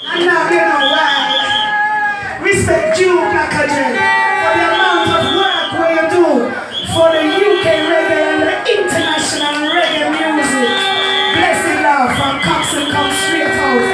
And now you know why. Respect you, Black Agent, for the amount of work where you do for the UK reggae and the international reggae music. Blessing love from Coxon comes straight out.